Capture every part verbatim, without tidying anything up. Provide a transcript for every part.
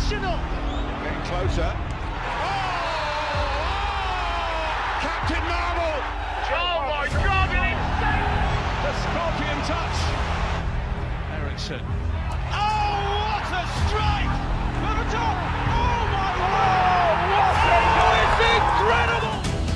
Sensational! Getting closer. Oh! Captain Marvel! Oh my God, an insane! The scorpion touch. Ericsson. Oh, what a strike! Over top! Oh my Oh, word! what a It's incredible!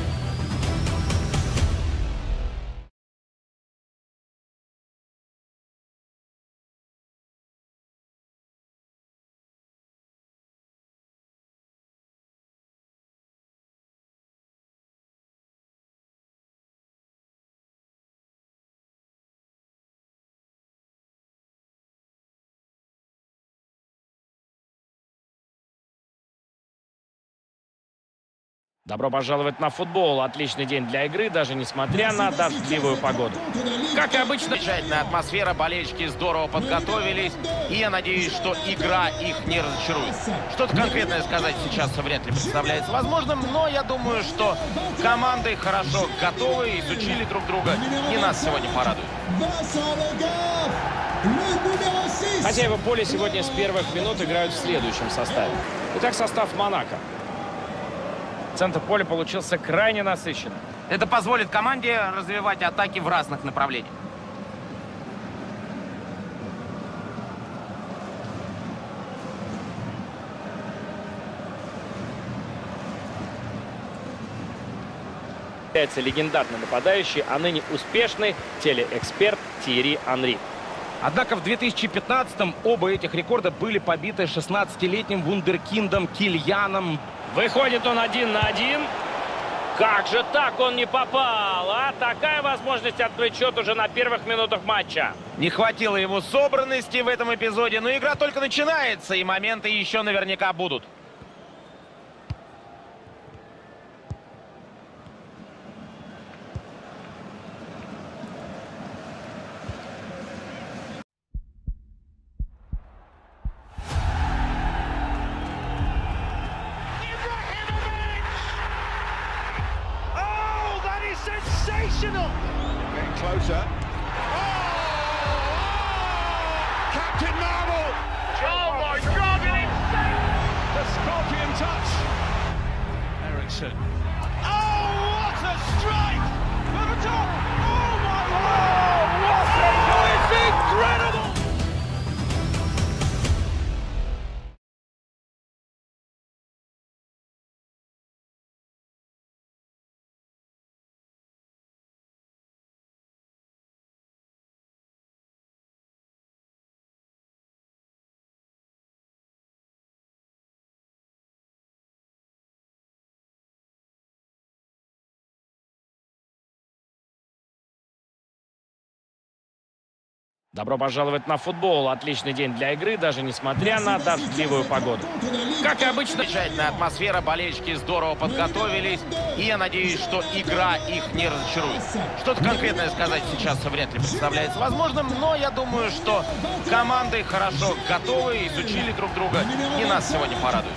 Добро пожаловать на футбол. Отличный день для игры, даже несмотря на дождливую погоду. Как и обычно, Замечательная атмосфера, болельщики здорово подготовились, и я надеюсь, что игра их не разочарует. Что-то конкретное сказать сейчас вряд ли представляется возможным, но я думаю, что команды хорошо готовы, изучили друг друга, и нас сегодня порадуют. хозяева поля сегодня с первых минут играют в следующем составе. Итак, состав Монако. Центр поля получился крайне насыщенным. Это позволит команде развивать атаки в разных направлениях. Является легендарный нападающий, а ныне успешный телеэксперт Тьерри Анри. Однако в две тысячи пятнадцатом оба этих рекорда были побиты шестнадцатилетним вундеркиндом Кильяном. Выходит он один на один. Как же так он не попал, а? Такая возможность открыть счет уже на первых минутах матча. Не хватило ему собранности в этом эпизоде, но игра только начинается, и моменты еще наверняка будут. Sensational! Getting closer. Oh! Captain Marvel! Oh my God, an insane! The scorpion touch. Ericsson. Oh, what a strike! Over top! Oh my word! What a It's incredible! Добро пожаловать на футбол. Отличный день для игры, даже несмотря на дождливую погоду. Как и обычно, Замечательная атмосфера, болельщики здорово подготовились, и я надеюсь, что игра их не разочарует. Что-то конкретное сказать сейчас вряд ли представляется возможным, но я думаю, что команды хорошо готовы, изучили друг друга, и нас сегодня порадуют.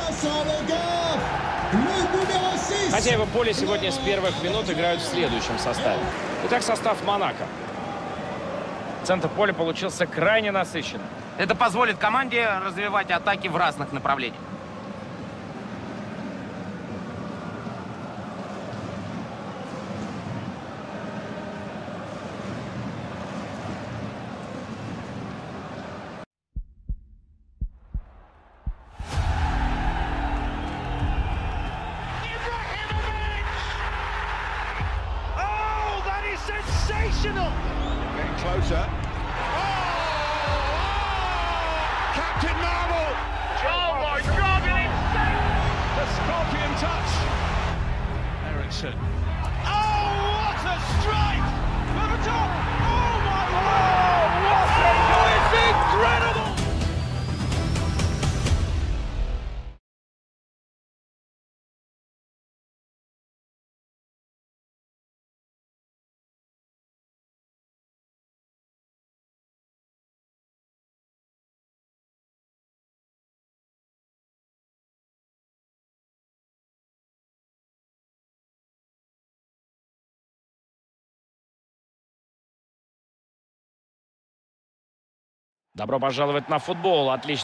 хозяева поля сегодня с первых минут играют в следующем составе. Итак, состав Монако. Центр поля получился крайне насыщенным. Это позволит команде развивать атаки в разных направлениях. Oh, that is sensational! Getting closer. Oh! Captain Marvel! Oh my God, an insane! The scorpion touch. Ericsson. Oh, what a strike! Over top! Oh my word! What a It's incredible! Добро пожаловать на футбол. Отличный